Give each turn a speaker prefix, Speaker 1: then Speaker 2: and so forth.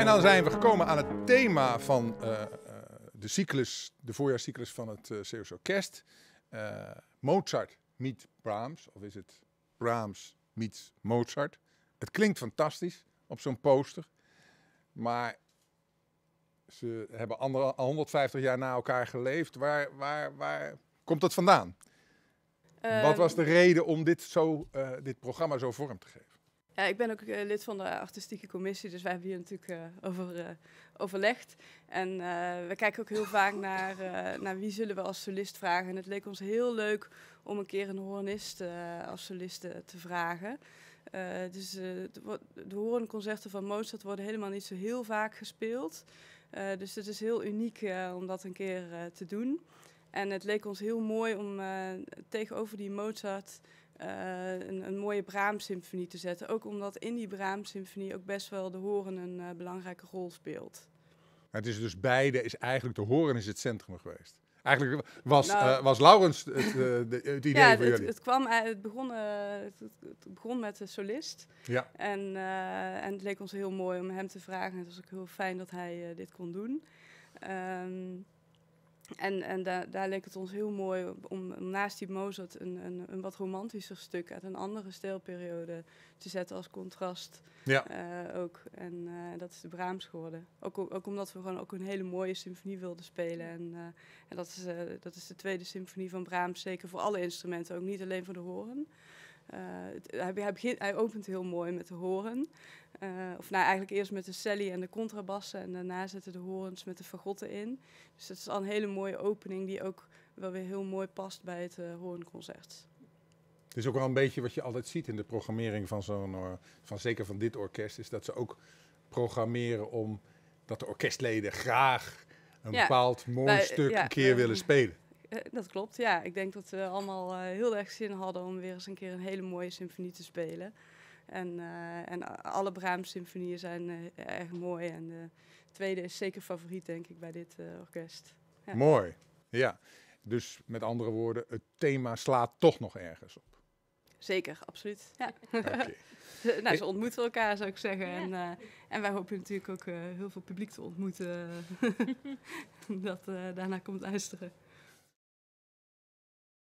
Speaker 1: En dan zijn we gekomen aan het thema van de voorjaarscyclus van het Zeeuwse Orkest. Mozart meets Brahms, of is het Brahms meets Mozart? Het klinkt fantastisch op zo'n poster, maar ze hebben 150 jaar na elkaar geleefd. Waar komt dat vandaan? Wat was de reden om dit programma zo vorm te geven?
Speaker 2: Ja, ik ben ook lid van de artistieke commissie, dus wij hebben hier natuurlijk over overlegd. En we kijken ook heel vaak naar wie zullen we als solist vragen. En het leek ons heel leuk om een keer een hoornist als solist te vragen. Dus de hoornconcerten van Mozart worden helemaal niet zo heel vaak gespeeld. Dus het is heel uniek om dat een keer te doen. En het leek ons heel mooi om tegenover die Mozart een mooie Brahms-symfonie te zetten. Ook omdat in die Brahms-symfonie ook best wel de horen een belangrijke rol speelt.
Speaker 1: Het is dus is eigenlijk de horen is het centrum geweest. Eigenlijk was Laurens het idee voor jullie.
Speaker 2: Het begon met de solist.
Speaker 1: Ja.
Speaker 2: En het leek ons heel mooi om hem te vragen. Het was ook heel fijn dat hij dit kon doen. Daar leek het ons heel mooi om naast die Mozart een wat romantischer stuk uit een andere stijlperiode te zetten als contrast.
Speaker 1: Ja.
Speaker 2: Ook. En dat is de Brahms geworden. Ook omdat we gewoon ook een hele mooie symfonie wilden spelen. En dat is de tweede symfonie van Brahms, zeker voor alle instrumenten, ook niet alleen voor de horen. Hij opent heel mooi met de horen. Eigenlijk eerst met de celli en de contrabassen en daarna zetten de horens met de fagotten in. Dus dat is al een hele mooie opening die ook wel weer heel mooi past bij het hoornconcert.
Speaker 1: Het is ook wel een beetje wat je altijd ziet in de programmering van zeker van dit orkest, is dat ze ook programmeren dat de orkestleden graag een bepaald mooi stuk een keer willen spelen.
Speaker 2: Dat klopt, ja. Ik denk dat we allemaal heel erg zin hadden om weer eens een keer een hele mooie symfonie te spelen. En alle Brahms-symfonieën zijn erg mooi. En de tweede is zeker favoriet, denk ik, bij dit orkest. Ja.
Speaker 1: Mooi, ja. Dus met andere woorden, het thema slaat toch nog ergens op.
Speaker 2: Zeker, absoluut. Ja.
Speaker 1: Okay.
Speaker 2: Ze ontmoeten elkaar, zou ik zeggen. Ja. En wij hopen natuurlijk ook heel veel publiek te ontmoeten dat daarna komt luisteren.